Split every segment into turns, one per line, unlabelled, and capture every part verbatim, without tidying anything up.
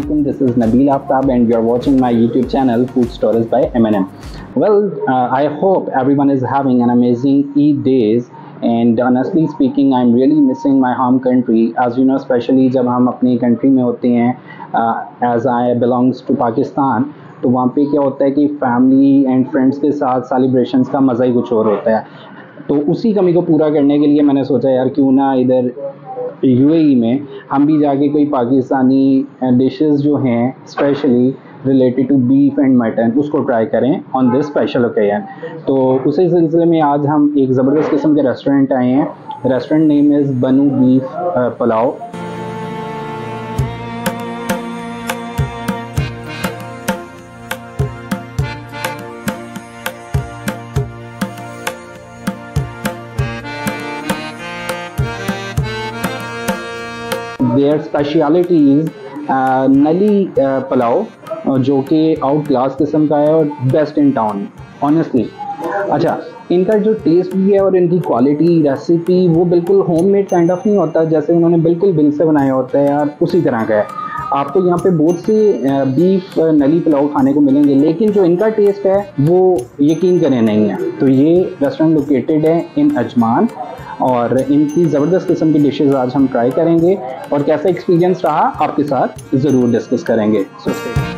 Assalamualaikum. This is Nabil Aftab and you are watching my YouTube channel Food Stories by M and M. Well, uh, I hope everyone is having an amazing Eid days and honestly speaking I'm really missing my home country. As you know, especially जब हम अपनी country में होते हैं, uh, as I belongs to Pakistan, तो वहाँ पे क्या होता है कि फैमिली एंड फ्रेंड्स के साथ सेलिब्रेशंस का मज़ा ही कुछ और होता है। तो उसी कमी को पूरा करने के लिए मैंने सोचा यार क्यों ना इधर यूएई में हम भी जाके कोई पाकिस्तानी डिशेस जो हैं specially related to beef and mutton उसको ट्राई करें ऑन दिस स्पेशल ओकेजन। तो उसी सिलसिले में आज हम एक ज़बरदस्त किस्म के रेस्टोरेंट आए हैं। Restaurant name is Bannu beef pulao. Their speciality is nalli pulao जो कि आउट क्लास किस्म का है और बेस्ट इन टाउन ऑनेस्टली। अच्छा, इनका जो टेस्ट भी है और इनकी क्वालिटी रेसिपी वो बिल्कुल होममेड काइंड ऑफ नहीं होता, जैसे उन्होंने बिल्कुल बिल से बनाया होता है यार उसी तरह का है। आपको यहाँ पे बहुत से बीफ नली पुलाव खाने को मिलेंगे लेकिन जो इनका टेस्ट है वो यकीन करें नहीं है। तो ये रेस्टोरेंट लोकेटेड है इन अजमान और इनकी ज़बरदस्त किस्म की डिशेस आज हम ट्राई करेंगे और कैसा एक्सपीरियंस रहा आपके साथ ज़रूर डिस्कस करेंगे। सो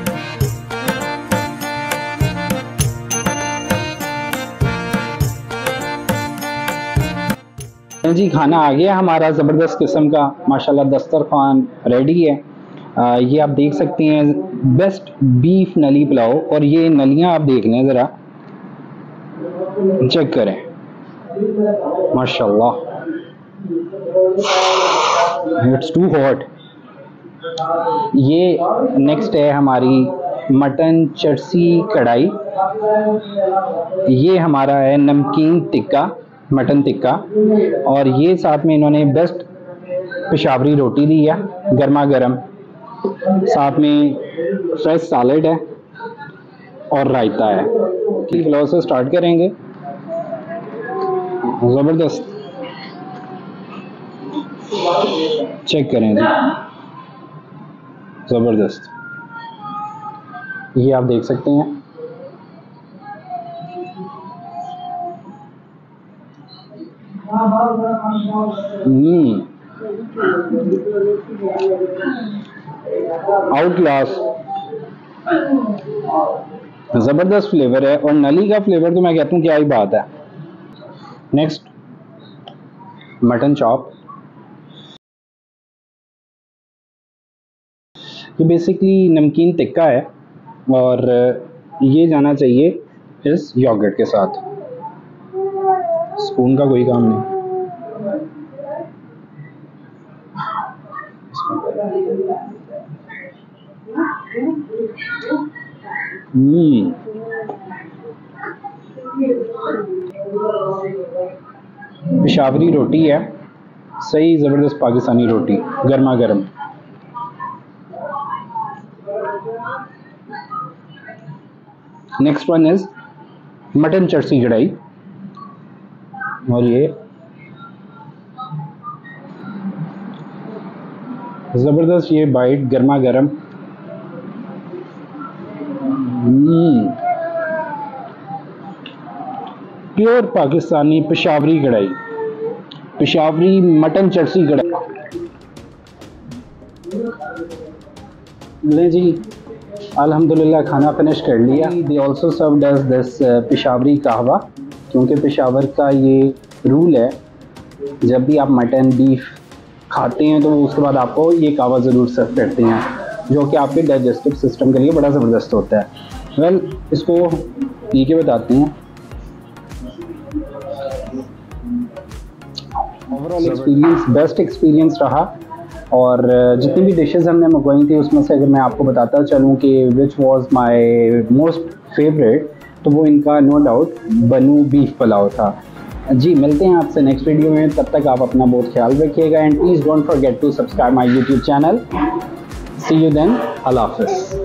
जी, खाना आ गया हमारा ज़बरदस्त किस्म का, माशाल्लाह दस्तरखान रेडी है। आ, ये आप देख सकते हैं बेस्ट बीफ नली पुलाव और ये नलियाँ आप देख लें ज़रा, चेक करें माशाल्लाह, इट्स टू हॉट। ये नेक्स्ट है हमारी मटन चरसी कढ़ाई, ये हमारा है नमकीन टिक्का मटन टिक्का और ये साथ में इन्होंने बेस्ट पेशावरी रोटी दी है गर्मा गर्म, साथ में फ्रेश सैलेड है और रायता है। पुलाव से स्टार्ट करेंगे, ज़बरदस्त चेक करें जी, ज़बरदस्त। ये आप देख सकते हैं हम्म आउट क्लास ज़बरदस्त फ्लेवर है और नली का फ्लेवर तो मैं कहता हूँ क्या ही बात है। नेक्स्ट मटन चॉप, ये बेसिकली नमकीन टिक्का है और ये जाना चाहिए इस योगर्ट के साथ, स्पून का कोई काम नहीं। हम्म पेशावरी रोटी है, सही ज़बरदस्त पाकिस्तानी रोटी गर्मा गर्म। Next one is mutton charsi karahi और ये ज़बरदस्त, ये बाइट गर्मा गर्म। प्योर पाकिस्तानी पेशावरी कढ़ाई, पेशावरी मटन चरसी कढ़ाई। ले जी, अल्हम्दुलिल्लाह खाना फिनिश कर लिया। They also serve does this Peshawari kahwa, क्योंकि पेशावर का ये रूल है जब भी आप मटन बीफ खाते हैं तो उसके बाद आपको ये कहवा ज़रूर सर्व करते हैं, जो कि आपके डाइजेस्टिव सिस्टम के लिए बड़ा ज़बरदस्त होता है। वेल well, इसको पी के बताते हैं। ओवरऑल एक्सपीरियंस बेस्ट एक्सपीरियंस रहा और जितनी भी डिशेस हमने मंगवाई थी उसमें से अगर मैं आपको बताता चलूँ कि which was my most favourite, तो वो इनका no doubt Bannu beef pulao था। जी, मिलते हैं आपसे नेक्स्ट वीडियो में, तब तक आप अपना बहुत ख्याल रखिएगा and please don't forget to subscribe my YouTube channel. See you then, अल्लाह हाफ़िज़।